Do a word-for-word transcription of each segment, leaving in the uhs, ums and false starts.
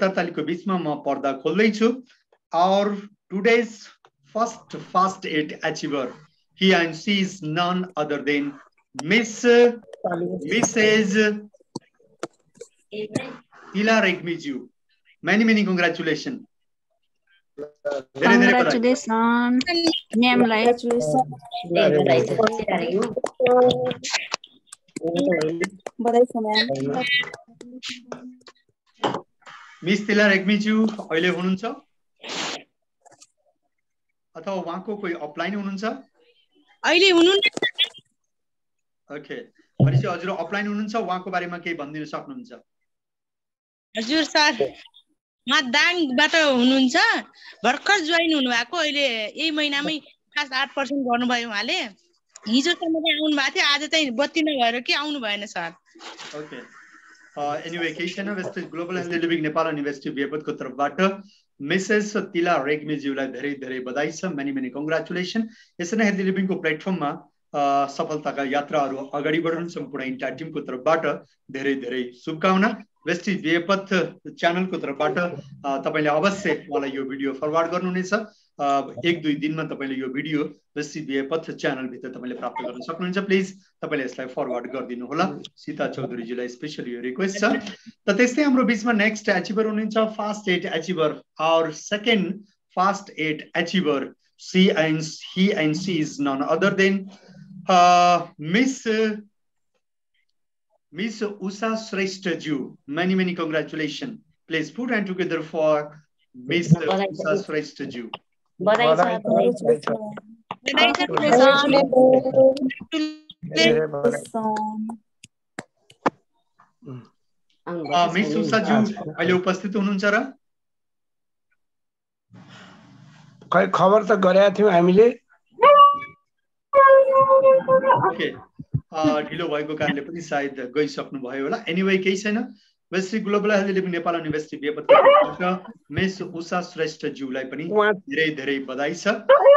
करतालीको बीचमा म पर्दा खोल्दै छु। Our today's first fast eight achiever, he and she is none other than Miss Missus Tila Regmiju. Many many congratulations. Congratulations. Name like. Miss Tila Regmiju अहिले हुनुहुन्छ अथवा उहाँको कोही अफलाइन हुनुहुन्छ? अहिले हुनुहुन्छ। ओके, भनेपछि हजुर अफलाइन हुनुहुन्छ, उहाँको बारेमा केही भनिदिन सक्नुहुन्छ? हजुर सर, म दाङबाट हुनुहुन्छ, भर्खर जोइन हुनुभएको, अहिले यही महिनामै खास आठ पर्सेन्ट गर्नुभयो उहाँले। हिजोसम्म चाहिँ आउनु भएको थियो, आज चाहिँ बत्ती नभएर के आउनु भएन सर। ओके, एनीवे केही छैन। Vestige global healthy living Nepal अनि भेस्टिज विजयपथको तर्फबाट मिसेस तिला रेग्मीज्यूलाई धेरै धेरै बधाई छ। Many many congratulation. यसरी नै हेल्दी लिभिङको प्लेटफर्ममा सफलताका यात्राहरू अगाडि बढाउनु सम्पूर्ण इन्टायर टिमको तर्फबाट धेरै धेरै शुभकामना। भेस्टिज विजयपथ च्यानलको तर्फबाट तपाईले अवश्य मलाई यो भिडियो फरवर्ड गर्नुहुनेछ। एक दुई दिनमा तपाईले यो भिडियो भेस्टिज विजयपथ च्यानल भित्र तपाईले प्राप्त गर्न सक्नुहुन्छ। प्लिज तपाईले यसलाई फरवर्ड गरिदिनु होला। सीता चौधरीजीलाई स्पेशली यो रिक्वेस्ट छ। त त्यस्तै हाम्रो बीचमा नेक्स्ट एचिभर हुनुहुन्छ fast eight achiever. Our second fast eight achiever, she and he and she is none other than miss Miss Usha Shrestha Ju. Many, many congratulations. Please put hand together for Miss Usha Shrestha Ju. Miss Usha Ju, अहिले उपस्थित हुनुहुन्छ र? खै खबर त गरेका थियौ हामीले। ओके, ढिलो भएको कारणले पनि सायद गइसक्नु भयो होला। एनीवे केही छैन। Vestige global healthy living Nepal अनि भेस्टिज विजयपथबाट मिस उषा श्रेष्ठ ज्यूलाई पनि धेरै धेरै बधाई छ।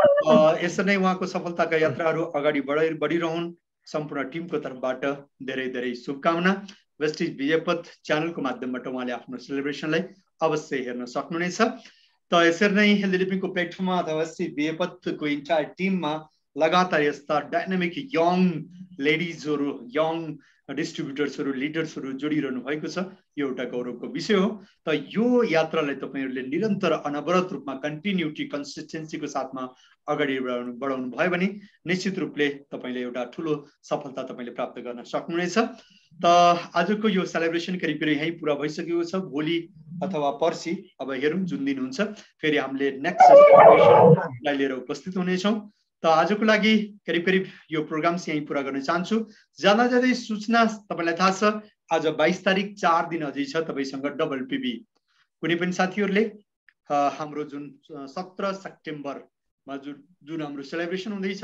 यसरी नै उहाँको सफलताका यात्राहरू अगाडि बढाइ बढिरहन्। सम्पूर्ण टिमको तर्फबाट धेरै धेरै शुभकामना। भेस्टिज विजयपथ च्यानलको माध्यमबाट उहाँले आफ्नो सेलिब्रेसनलाई अवश्य हेर्न सक्नुहुनेछ। त यसरी नै हेल्दी लिभिङको प्लेटफर्ममा अथवा भेस्टिज विजयपथको इन्टायर टिममा लगातार यस्ता डायनामिक यङ लेडिजहरू, यङ डिस्ट्रिब्युटर्सहरू, लिडर्सहरू जोडिरहनु भएको छ। यो एउटा गौरवको विषय हो। त यो यात्रालाई तपाईहरूले निरन्तर अनवरत रूपमा कन्टिन्युटी कन्सिस्टेन्सीको साथमा अगाडि बढाउनु बढाउनु भयो भने निश्चित रूपले तपाईले एउटा ठुलो सफलता तपाईले प्राप्त गर्न सक्नुहुनेछ। त आजको यो सेलिब्रेसन करिब करिब यही पुरा भइसकेको छ। भोलि अथवा पर्सि अब हेरौँ जुन दिन हुन्छ, फेरि हामीले नेक्स्ट सेलिब्रेसनलाई लिएर उपस्थित हुनेछौँ। त आजको लागि करिब करिब यो प्रोग्राम चाहिँ यही पूरा गर्न चाहन्छु। जाँदा जाँदै सूचना तपाईलाई थाहा छ, आज बाइस तारिक चार दिन अझै छ तपाईसँग डबल पिबी। कुनै पनि साथीहरूले हाम्रो जुन सत्र सेप्टेम्बरमा जुन जुन हाम्रो सेलिब्रेसन हुँदैछ,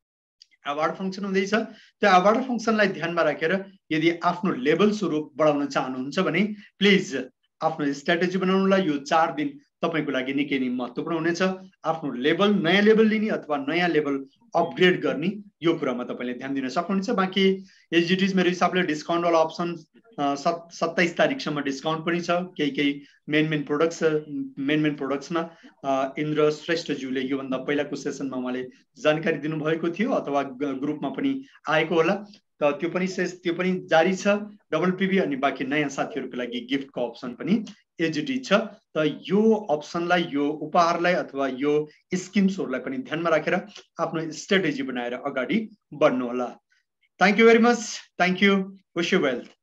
अवार्ड फङ्सन हुँदैछ, त्यो अवार्ड फङ्सनलाई ध्यानमा राखेर यदि आफ्नो लेभल स्वरूप बढाउन चाहनुहुन्छ भने प्लिज आफ्नो स्ट्राटेजी बनाउनुलाई यो चार दिन तपाईको लागि निकै नै महत्त्वपूर्ण हुनेछ। आफ्नो लेभल, नयाँ लेभल लिने अथवा नयाँ लेभल अपग्रेड गर्ने यो कुरामा तपाईले ध्यान दिन सक्नुहुन्छ। बाँकी एचजिटिज मेरो हिसाबले डिस्काउन्ट वाला अप्सन सत्ताइस तारिकसम्म डिस्काउन्ट पनि छ। केही केही main main products main main प्रोडक्ट्समा इन्द्र श्रेष्ठज्यूले योभन्दा पहिलाको सेसनमा उहाँले जानकारी दिनुभएको थियो अथवा ग्रुपमा पनि आएको होला। त त्यो पनि सेस त्यो पनि जारी छ डबल पिबी। अनि बाँकी नयाँ साथीहरूको लागि गिफ्टको अप्सन पनि एचडी छ। त यो अप्सनलाई, यो उपहारलाई अथवा यो स्किम्सहरूलाई पनि ध्यानमा राखेर आफ्नो स्ट्राटेजी बनाएर अगाडि बढ्नु होला। Thank you very much. Thank you. Wish you well.